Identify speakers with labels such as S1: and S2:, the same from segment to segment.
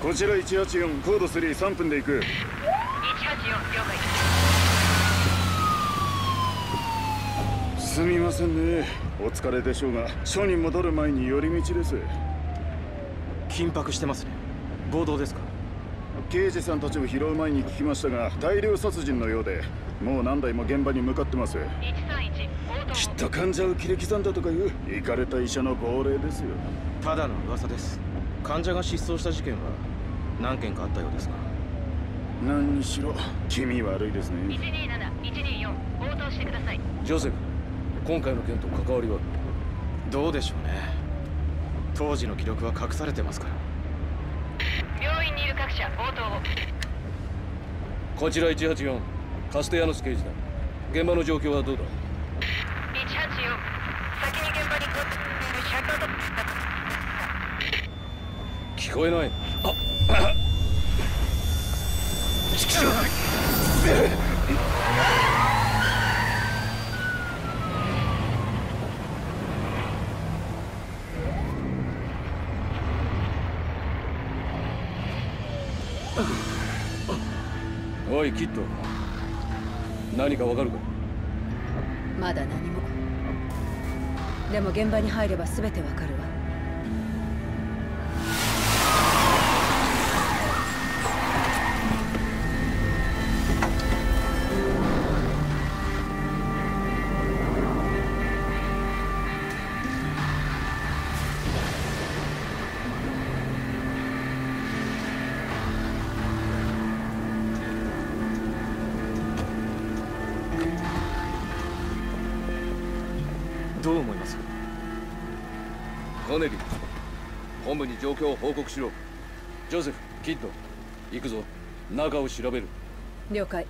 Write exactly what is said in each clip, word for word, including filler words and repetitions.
S1: こちらいちはちよん、コードスリー、さんぷんで行く。
S2: いちはちよん、了
S1: 解。すみませんね、お疲れでしょうが署に戻る前に寄り道です。
S3: 緊迫してますね。暴動ですか？
S1: 刑事さんたちを拾う前に聞きましたが、大量殺人のようで、もう何台も現場に向かってます。
S2: いちさんいち、
S1: きっと患者を切り刻んだとかいうイカれた医者の亡霊ですよ。
S3: ただの噂です。患者が失踪した事件は何件かあったようですが。
S1: 何にしろ気味悪いですね。
S2: いちにーなな、いちにーよん、応答してください。
S4: ジョセフ、今回の件と関わりは？
S3: どうでしょうね。当時の記録は隠されてますから。
S2: 病院にいる各社、応答を。
S4: こちらいちはちよん、カステヤノス刑事だ。現場の状況はどうだ？
S2: いちはちよん、先に現場に到着しているシャッターと。
S4: 聞こえない。あおいキッド、何かわかるか？
S5: まだ何も。でも現場に入れば全てわかるわ。
S3: どう思います？
S4: コネリー、本部に状況を報告しろ。ジョセフ、キッド、行くぞ。中を調べる。
S5: 了解。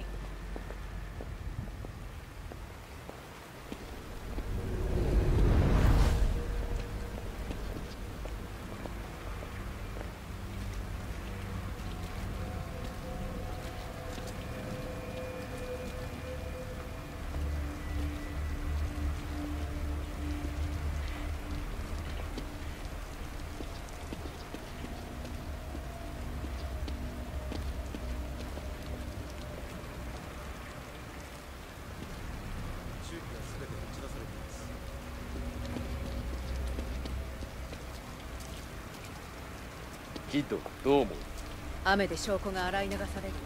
S4: キッド、どう思う？
S5: 雨で証拠が洗い流されるわ。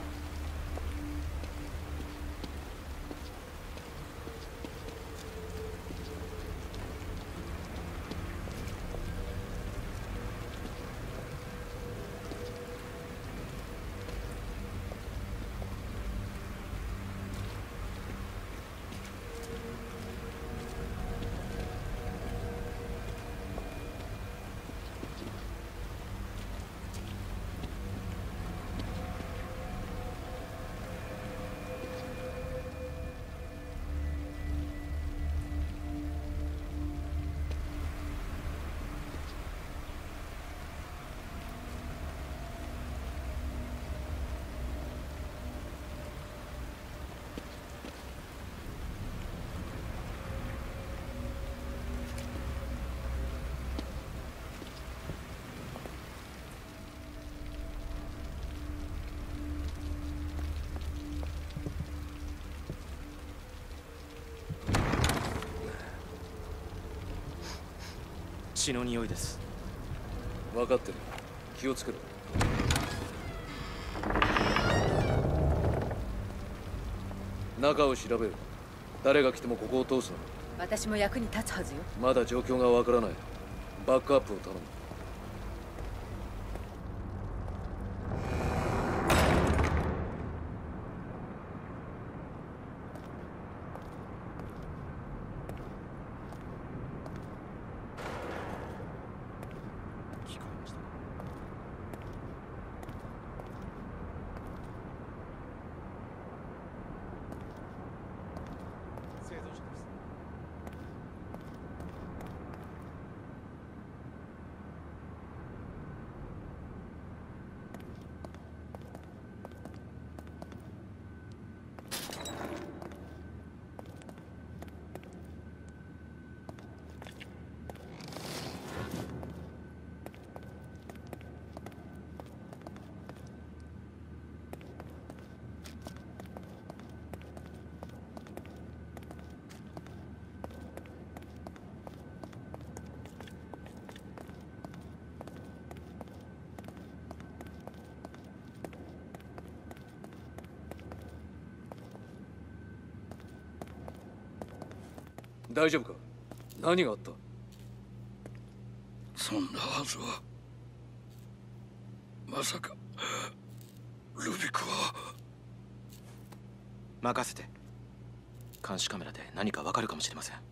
S3: 血の匂いです。
S4: 分かってる。気をつけろ。中を調べる。誰が来てもここを通すの。
S5: 私も役に立つはずよ。
S4: まだ状況がわからない。バックアップを頼む。 大丈夫か？何があった？
S6: そんなはずは。まさかルビクは。
S3: 任せて。監視カメラで何かわかるかもしれません。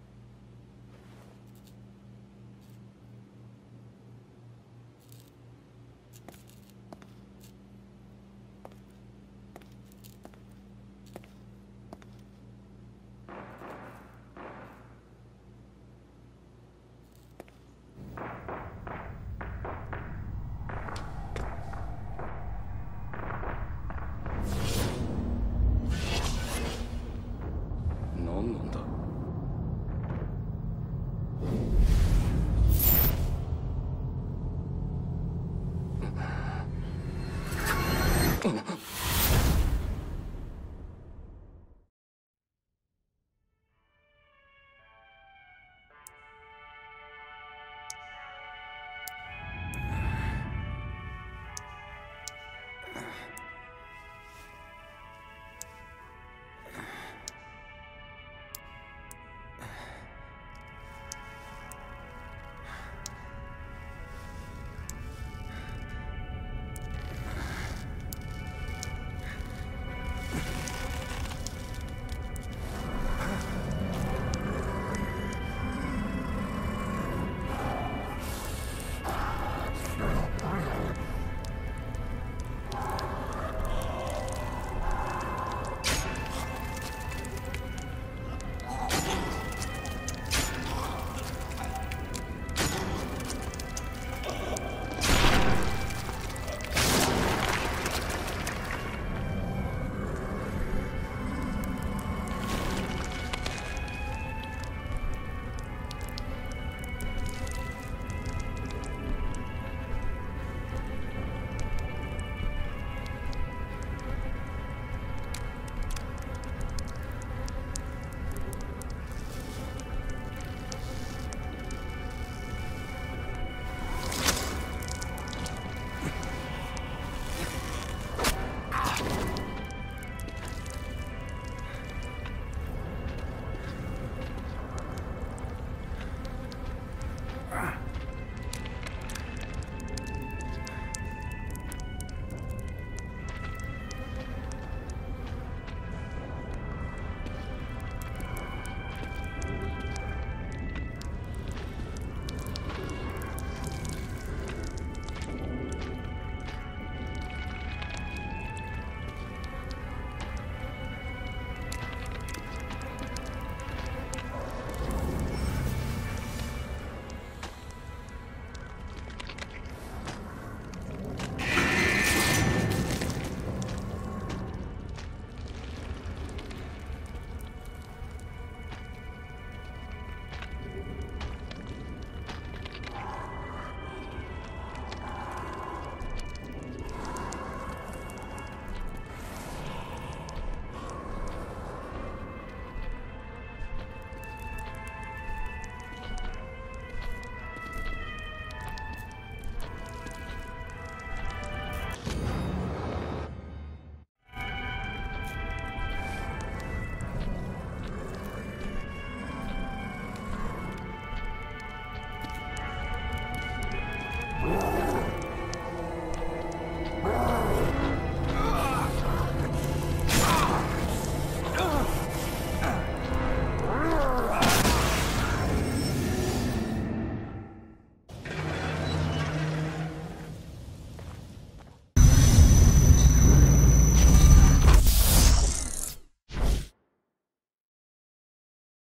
S4: 何なんだ？